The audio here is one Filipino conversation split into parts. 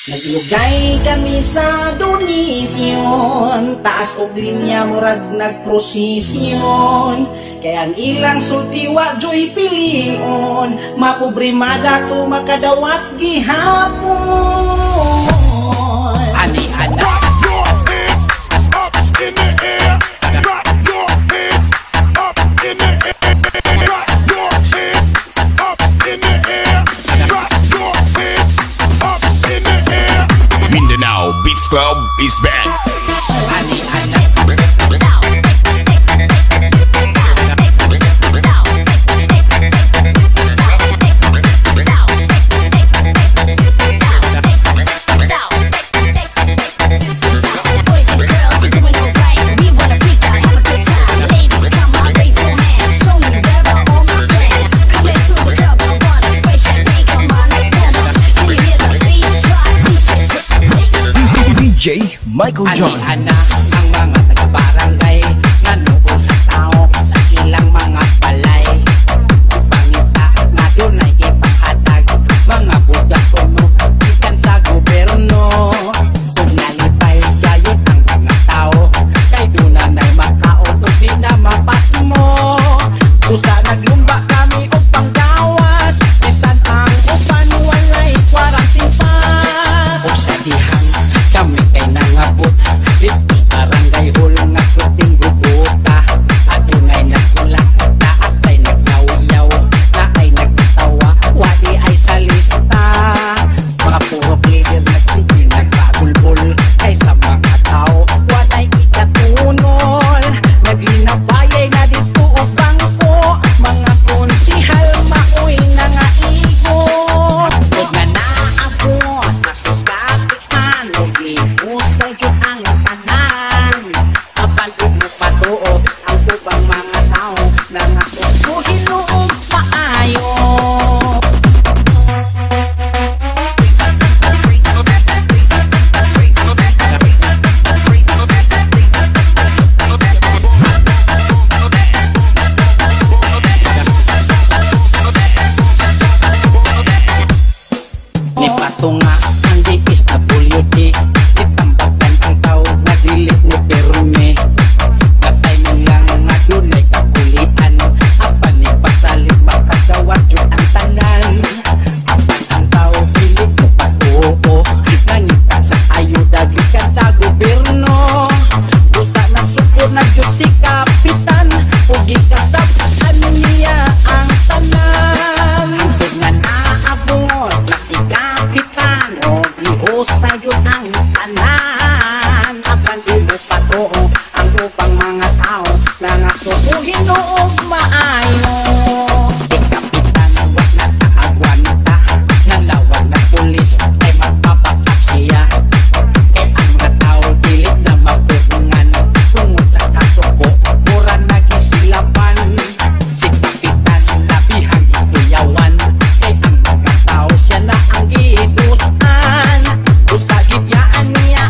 Naglugay kami sa donisyon, taas og linya murag nagprosesyon. Kaya ang ilang sultiwa joy pilion, mapobrimada to makadawat gihapon. Ani ana Mindanao Beats Club is back. ani ana DJ Michael John. Ani-ana ang mga taga-barangay nga nuol sa tao sa ilang mga balay. Pangita nga dunay ipanghatag mga budas kuno ikan sa gobyerno. Kung nalipay gayet ang mga tao kay dunay makaon ug di na mapasmo. Usa naglumba kami og panggawas bisan ang upan walay quarantine pass. Ug sa dihang kami kay nangabot dito sa barangay hulong nga fruting bubuta. Adunay nagkula, taas ay nagyaw-yaw, na ay nagtawa, wali ay sa lista. Mga puro player na sige nagbabulbul, kay sa mga tao walay ikatunol. Naglinabayay na dito o bangko, mga konsihal maoy na nga igot. Huwag nga naabot, nasikapitan, huwag usay yun ang tanan. Apan umupatuo ang ubang mga tao na nasusuhin noong maayo. Ni patunga ang DSWD, itambagan ang tao na dili mo perme. Katay mong lang nga dunay kakulian, apan ni pasalit makasawat yun ang tanan. Apan ang tao dili mo patuo, nangita sa ayuda gikan sa gobyerno. Usa na suko na yun si kapitan, ug gikasabtan niya ang tanan. Hangtod nga naabot na si kapitan, o ihusay yun ang tanan. Apan di mo patuo ang upang mga tao na nasusuhin noong maayo. Si kapitan wag na kaagwanita, nalawag na pulis ay magpapakap siya. Eh ang mga tao dili na mabukungan, tungod sa kasuko mura nagisilapan. Si kapitan labihang ikuyawan, kay ang mga tao siya na ang idusan. Usagid yaan niya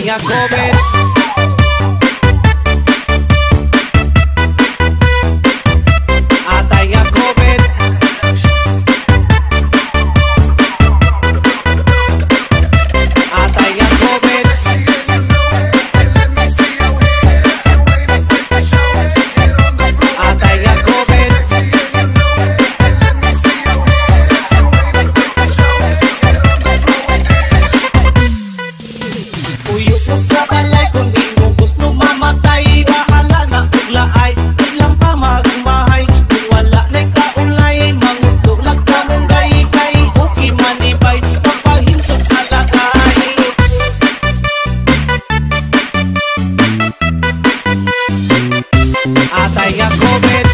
Atay nga COVID. Atay nga COVID. Atay nga COVID. Atay nga COVID. Uyo ko sa balay kung di mo gusto mamatay. Bahala na uglaay, biglang pa magmahay. Kung wala na'y kaulay, mangutlo lang ka mong gay-gay. Okay manibay, papahimsok sa lakay. Atay nga COVID.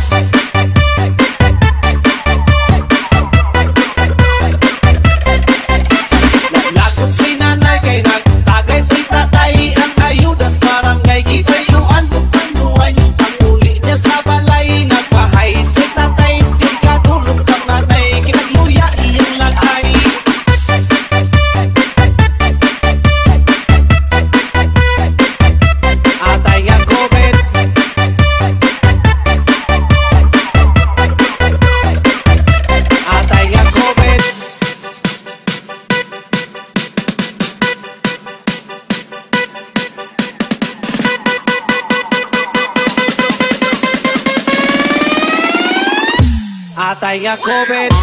Lagot si nanay kay nagtagay si tatay. Ang ayudas barangay gidayuan kung panuay. Ang uli niya sa balay nagpahay si tatay. Di katulog kang nanay kinagluya iyang lagay. Atay nga COVID. Atay nga COVID. Atay nga COVID.